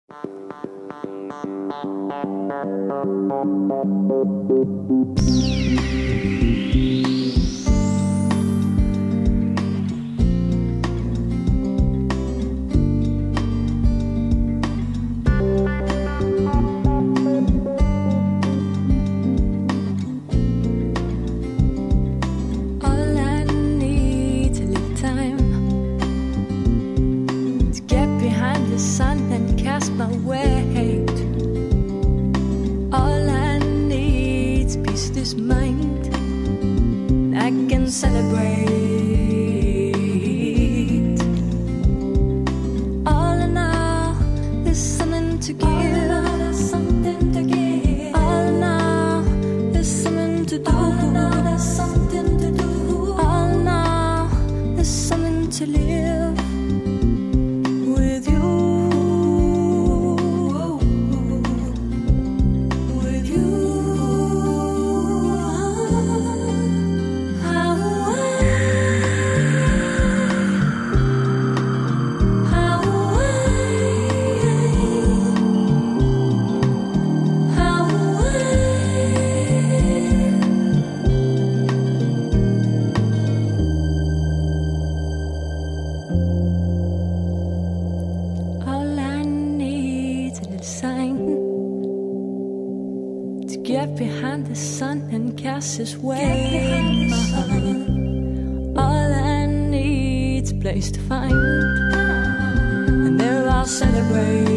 His way. All I need's a place to find, and there I'll celebrate.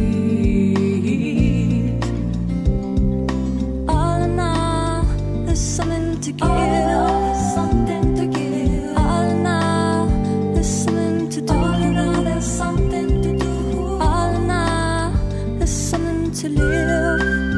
All in all, there's something to give. All in all, there's something to do. All in all, there's something to do. All in all, there's something to live.